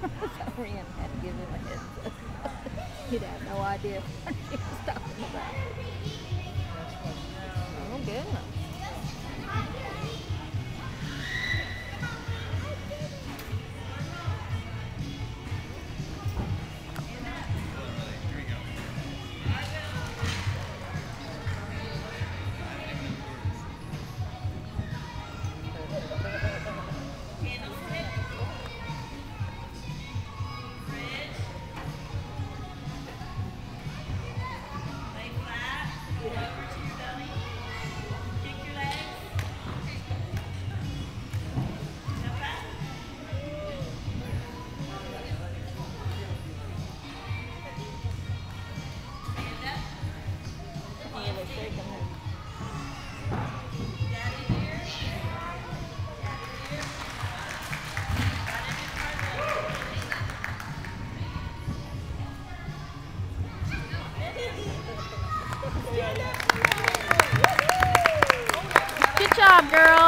So Ren had to give him a heads up. He'd have no idea what she was talking about. Oh, goodness. Good job, girl.